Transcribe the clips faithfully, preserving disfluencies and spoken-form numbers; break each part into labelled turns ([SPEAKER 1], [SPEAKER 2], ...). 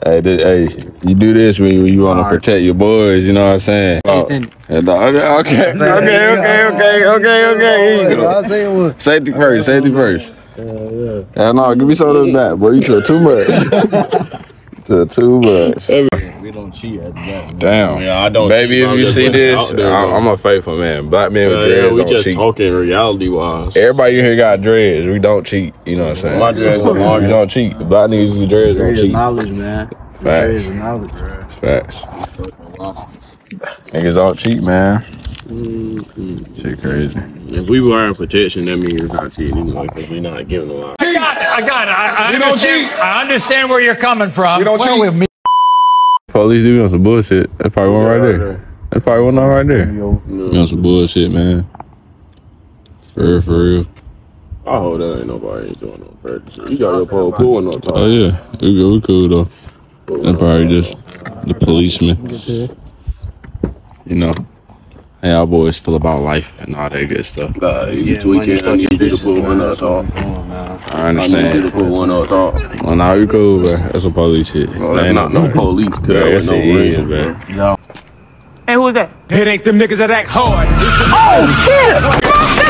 [SPEAKER 1] Hey, this, hey, you do this when you, you want to protect your boys, you know what I'm saying? Oh. Okay, okay, okay, okay, okay, okay, okay, here you go.
[SPEAKER 2] I'll tell you what.
[SPEAKER 1] Safety first, safety first.
[SPEAKER 2] Yeah, yeah.
[SPEAKER 1] Yeah, no, give me some of this back, boy. You took too much. took too much.
[SPEAKER 2] We don't cheat at that.
[SPEAKER 1] Damn.
[SPEAKER 3] Yeah, I don't.
[SPEAKER 1] Baby, if you see this, there, I'm, I'm a faithful man. Black men with
[SPEAKER 3] yeah,
[SPEAKER 1] dreads
[SPEAKER 3] yeah, we
[SPEAKER 1] don't
[SPEAKER 3] just
[SPEAKER 1] cheat.
[SPEAKER 3] talking reality wise.
[SPEAKER 1] Everybody in here got dreads. We don't cheat. You know what I'm saying?
[SPEAKER 3] My dreads are long.
[SPEAKER 1] We don't cheat. Black niggas with dreads don't cheat.
[SPEAKER 2] Knowledge, man.
[SPEAKER 1] Facts.
[SPEAKER 2] Knowledge, bro.
[SPEAKER 1] Facts. Niggas don't cheat, man.
[SPEAKER 3] Mm-hmm.
[SPEAKER 1] Shit crazy.
[SPEAKER 3] If we wearing protection, that means you're not cheating anyway, because we're not giving a lot.
[SPEAKER 4] I got it. I got it. I, I
[SPEAKER 5] we don't cheat.
[SPEAKER 4] I understand where you're coming from.
[SPEAKER 5] We don't
[SPEAKER 4] well,
[SPEAKER 5] cheat.
[SPEAKER 4] With me.
[SPEAKER 1] Police do be on some bullshit. That's probably one right there. That's probably one on right there.
[SPEAKER 3] No.
[SPEAKER 1] Be on some bullshit, man. For real, for real.
[SPEAKER 3] I hope that ain't nobody ain't doing no purpose. You got your pole pulling on top.
[SPEAKER 1] Oh yeah, we go, we cool though. That's probably just the policeman. You know, how y'all boys feel about life and all that good stuff.
[SPEAKER 3] Nah, you tweaking. I need you to pull one up top.
[SPEAKER 1] I understand.
[SPEAKER 3] I need you to pull one up top.
[SPEAKER 1] Well, nah, we cool, bro. That's some police shit.
[SPEAKER 3] No, that's not no police, cuz.
[SPEAKER 1] Yeah, yes,
[SPEAKER 3] no
[SPEAKER 1] it is, bro.
[SPEAKER 3] No.
[SPEAKER 4] Hey, who's that?
[SPEAKER 5] It ain't them niggas that act hard.
[SPEAKER 4] Oh shit!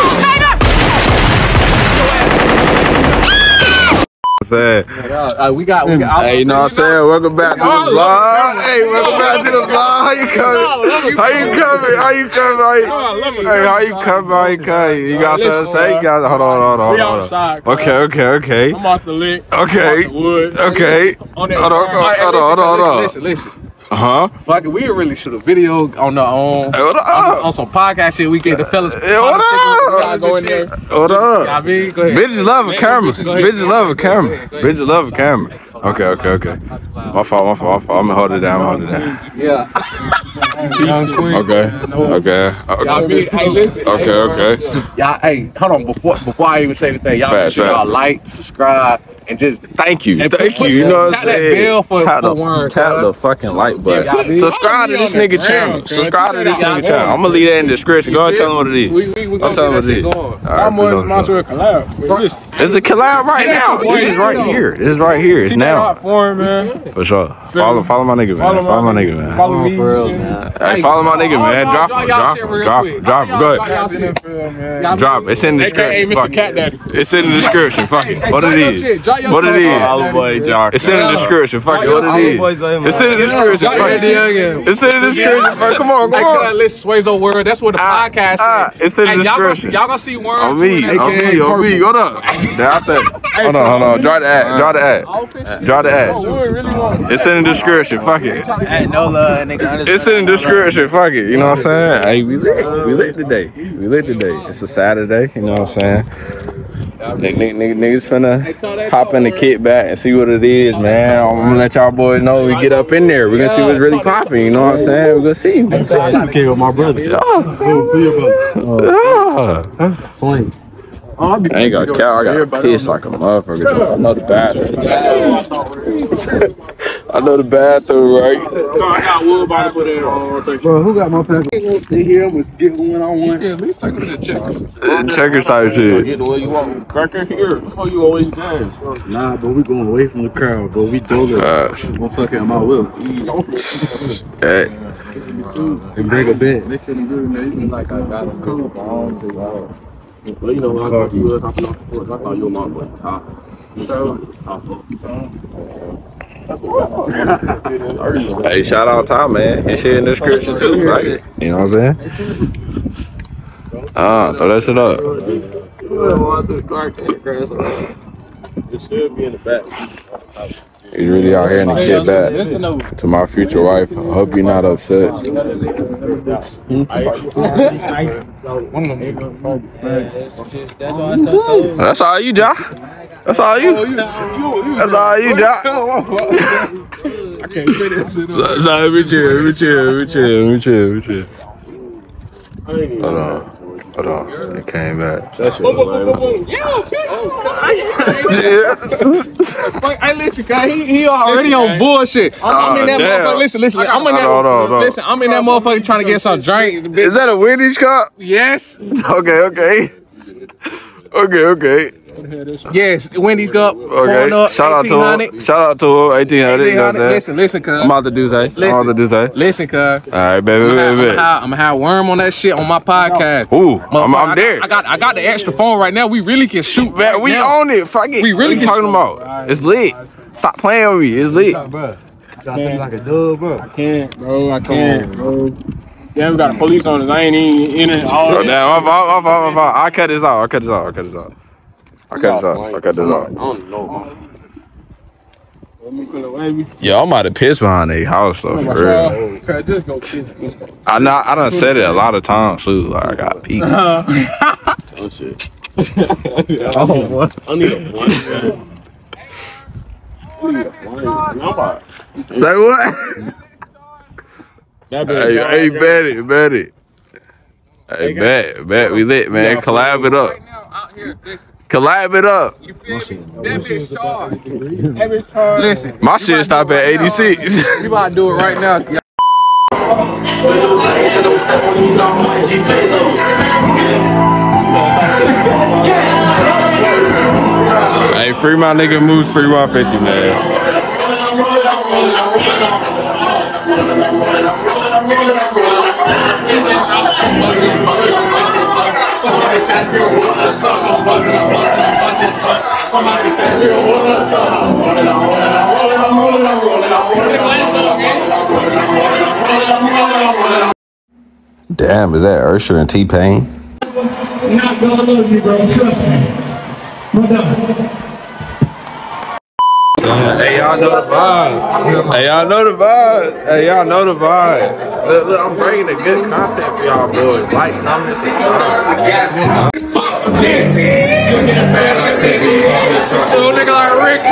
[SPEAKER 1] Saying.
[SPEAKER 3] Uh, we got, we got.
[SPEAKER 1] Hey, you know what I'm saying? Welcome back to the vlog. Hey, welcome back to the vlog. How you coming? How you coming? How you coming? How you, hey, how you coming? How you coming? You got something to say? You got, hold on, hold on, hold on. Okay, okay, okay.
[SPEAKER 3] I'm off the lick.
[SPEAKER 1] Okay. Okay. Hold on, hold on, hold on, hold on.
[SPEAKER 3] Listen, listen.
[SPEAKER 1] Uh huh.
[SPEAKER 3] Fuck it, we didn't really shoot a video on the on,
[SPEAKER 1] hey, what up?
[SPEAKER 3] on, on some podcast shit. We get the fellas.
[SPEAKER 1] Hey, what up?
[SPEAKER 3] Go in there.
[SPEAKER 1] What up?
[SPEAKER 3] I mean, go ahead.
[SPEAKER 1] Bitches love a camera. Bitches love a camera.
[SPEAKER 3] Go ahead, go ahead.
[SPEAKER 1] Bitches love a camera. Okay, okay, okay. My fault, my fault, my fault. I'm gonna hold it down, hold it down.
[SPEAKER 3] Yeah.
[SPEAKER 1] Okay, okay.
[SPEAKER 3] Y'all be, hey, listen.
[SPEAKER 1] Okay, okay.
[SPEAKER 3] Y'all, hey, hold on. Before before I even say anything, y'all make
[SPEAKER 1] Fast,
[SPEAKER 3] sure y'all
[SPEAKER 1] fast.
[SPEAKER 3] like, subscribe, and just
[SPEAKER 1] Thank you,
[SPEAKER 3] and
[SPEAKER 1] thank
[SPEAKER 3] put-
[SPEAKER 1] you. You know what
[SPEAKER 3] tap
[SPEAKER 1] I'm
[SPEAKER 3] that
[SPEAKER 1] saying?
[SPEAKER 3] bell for,
[SPEAKER 1] Tap
[SPEAKER 3] for
[SPEAKER 1] the,
[SPEAKER 3] one,
[SPEAKER 1] tap
[SPEAKER 3] cuz.
[SPEAKER 1] the fucking like button.
[SPEAKER 3] Yeah, y'all be-
[SPEAKER 1] Subscribe to
[SPEAKER 3] y'all
[SPEAKER 1] this
[SPEAKER 3] be on
[SPEAKER 1] nigga
[SPEAKER 3] the
[SPEAKER 1] channel.
[SPEAKER 3] ground, cuz.
[SPEAKER 1] Subscribe to this
[SPEAKER 3] Y'all
[SPEAKER 1] nigga
[SPEAKER 3] going,
[SPEAKER 1] channel. I'm gonna leave that in the description. Go ahead and tell him what it is.
[SPEAKER 3] We, we, we
[SPEAKER 1] I'll tell him what it is.
[SPEAKER 3] All
[SPEAKER 1] right, for sure, for sure.
[SPEAKER 3] a collab.
[SPEAKER 1] It's a collab right now. This is right here. This is right here. It's now.
[SPEAKER 3] For man.
[SPEAKER 1] For sure. Follow, follow my nigga, man. Follow my nigga, man.
[SPEAKER 3] Follow me.
[SPEAKER 1] Hey, follow my nigga, man. Drop him, drop him, drop him, drop him. Go ahead. Drop it. It's in the
[SPEAKER 3] Hey,
[SPEAKER 1] description.
[SPEAKER 3] Mister
[SPEAKER 1] Fuck
[SPEAKER 3] Cat
[SPEAKER 1] it.
[SPEAKER 3] Daddy.
[SPEAKER 1] It's in the description. Fuck it. What it is. What it is. It's in the description. Fuck it. What it is. It's in the description. Fuck it. It's in the description. Fuck. Come on, come on.
[SPEAKER 3] Listen, Swazo World. That's what the
[SPEAKER 1] Ah,
[SPEAKER 3] podcast
[SPEAKER 1] ah,
[SPEAKER 3] is.
[SPEAKER 1] it's in the
[SPEAKER 3] Hey, y'all gonna see-
[SPEAKER 1] description.
[SPEAKER 3] Y'all gonna see words.
[SPEAKER 1] On me, on me, on me. What up? Down there. Hold on, hold on. Draw the ad. Draw the ad. Draw the ad. It's in the description. Fuck it.
[SPEAKER 2] Hey, no love, nigga.
[SPEAKER 1] It's in the description. Fuck it. You know what I'm saying? Hey, we lit. We lit today. We lit today. It's a Saturday. You know what I'm saying? Niggas, niggas, niggas finna hop in the kit back and see what it is, man. I'm gonna let y'all boys know we get up in there. We're gonna see what's really popping. You know what I'm saying? We're gonna see. We're gonna
[SPEAKER 2] two K with my brother.
[SPEAKER 1] Oh,
[SPEAKER 2] Who your brother?
[SPEAKER 1] oh.
[SPEAKER 2] Swing.
[SPEAKER 1] I ain't got a cow. I got pissed like a motherfucker. I know the bathroom. I know the bathroom, right?
[SPEAKER 3] No, I got wood by the put in on.
[SPEAKER 2] Bro, who got my pack? Stay here. I'm gonna get one on one.
[SPEAKER 3] Yeah, at least take me to checkers.
[SPEAKER 1] Uh, Checkers type shit.
[SPEAKER 3] Get the way you want. Cracker here. Before you always dance.
[SPEAKER 2] Nah, but we going away from the crowd, bro. We dolo.
[SPEAKER 1] Uh,
[SPEAKER 2] Motherfucker at my will.
[SPEAKER 1] hey.
[SPEAKER 2] And bring a bed.
[SPEAKER 3] They feeling good, man. You can like I got them cool. Well, you know, when I thought you was hopping off the porch, I thought you were my boy. Top.
[SPEAKER 1] Hey, shout out Tom, man. His shit in the description too, right? You know what I'm saying? Ah, uh, throw that shit up.
[SPEAKER 2] It should be in the back.
[SPEAKER 1] He's really out here in the kid back. To my future wife, I hope you're not upset. That's all you, Ja. That's all you. That's all you, Ja.
[SPEAKER 3] I can't say that shit.
[SPEAKER 1] So, so let me chill, let me chill, let me chill, let me chill, let me chill. Hold on. Hold on, it came back. That's
[SPEAKER 3] boom, boom, boom, boom, boom. Yeah, hey, listen, guy, he, he already on bullshit. I'm, I'm in that motherfucker. Listen, listen, I'm in that.
[SPEAKER 1] Hold on, hold on.
[SPEAKER 3] Listen, I'm in that motherfucker trying to get some drink.
[SPEAKER 1] Is that a Wendy's cup?
[SPEAKER 3] Yes.
[SPEAKER 1] Okay, okay. Okay, okay.
[SPEAKER 3] Yes, Wendy's Cup.
[SPEAKER 1] Okay,
[SPEAKER 3] Up,
[SPEAKER 1] shout out to him. Shout out to him. eighteen hundred. You know what I'm saying?
[SPEAKER 3] Listen, listen, cuz.
[SPEAKER 1] I'm out to do say. I'm out to do say.
[SPEAKER 3] Listen, cuz.
[SPEAKER 1] All right, baby,
[SPEAKER 3] I'm
[SPEAKER 1] baby, baby.
[SPEAKER 3] gonna have Worm on that shit on my podcast.
[SPEAKER 1] Ooh, I'm, I'm
[SPEAKER 3] I
[SPEAKER 1] there.
[SPEAKER 3] Got, I got, I got the extra phone right now. We really can shoot.
[SPEAKER 1] Man,
[SPEAKER 3] right
[SPEAKER 1] we
[SPEAKER 3] now.
[SPEAKER 1] own it. Fuck it.
[SPEAKER 3] We really
[SPEAKER 1] what you
[SPEAKER 3] can
[SPEAKER 1] talking about? It's lit. Stop playing with me. It's lit.
[SPEAKER 2] Bro, y'all say like a dub, bro.
[SPEAKER 3] I can't, bro. I can't, bro. Damn, we got the police on us. I ain't even in it. All
[SPEAKER 1] Oh, damn, my fault, my fault, my fault. I'll cut this out. I'll cut this out. I'll cut this out. I'll cut this out. I'll cut this
[SPEAKER 3] I
[SPEAKER 1] out.
[SPEAKER 3] don't know. Let me feel away.
[SPEAKER 1] Yo, I'm about to piss behind their house, though, for real.
[SPEAKER 3] Just go piss.
[SPEAKER 1] I know, I done said it a lot of times, too. Like, I got peaked.
[SPEAKER 3] Uh,
[SPEAKER 2] Oh shit.
[SPEAKER 3] oh, what?
[SPEAKER 2] I need a blunt, man. I need a blunt. I'm about.
[SPEAKER 1] Say what?
[SPEAKER 3] That
[SPEAKER 1] Hey, hey, bet it, bet it. Hey, bet, bet, we lit, man. Collab it up.
[SPEAKER 3] Right now, out here, listen.
[SPEAKER 1] Collab it up.
[SPEAKER 3] You feel me? That bitch charged. That bitch charged. Listen.
[SPEAKER 1] My shit stop at eighty-six.
[SPEAKER 3] You about to do it right now.
[SPEAKER 1] Hey, free my nigga Moose, free one fifty, man. Damn, is that Usher and T-Pain?
[SPEAKER 6] I'm not gonna love you, bro. Trust me. No doubt.
[SPEAKER 1] Hey, y'all know the vibe. Hey, y'all know the vibe. Hey, y'all know the vibe. Look, look, I'm bringing the good content for y'all boys. Like, comment, subscribe. Little nigga like Rick.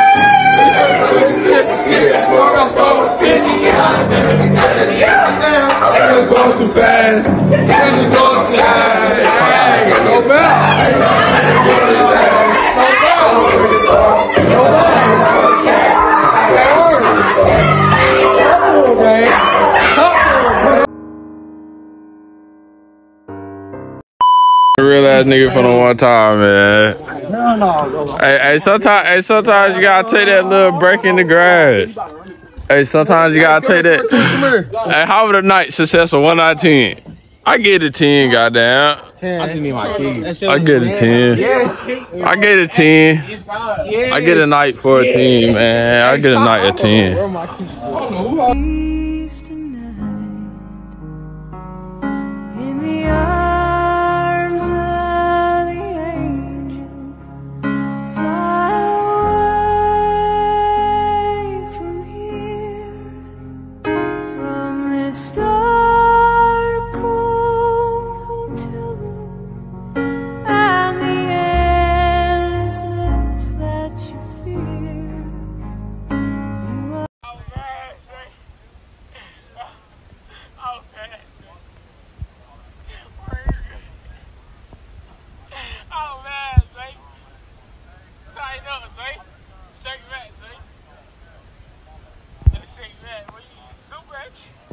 [SPEAKER 1] I'm going too fast. I'm going too fast. Go back. Real ass nigga for the one time, man. Hey, hey, sometimes, hey, sometimes you gotta take that little break in the grass. Hey, sometimes you gotta take that. Hey, how was the night? Successful, one out of ten. I get a ten, goddamn.
[SPEAKER 3] ten. I just need my keys.
[SPEAKER 1] I get a ten.
[SPEAKER 3] Yes.
[SPEAKER 1] I get a ten. I get a night for a ten, man. I get a night a ten.
[SPEAKER 7] In the arms of the angel, fly away from here, from this dark, cold hotel room, and the endlessness that you fear. You are
[SPEAKER 4] Oh man, Zay. Tighten up, Zay. Shake that, Zay. Shake that. What you super at you?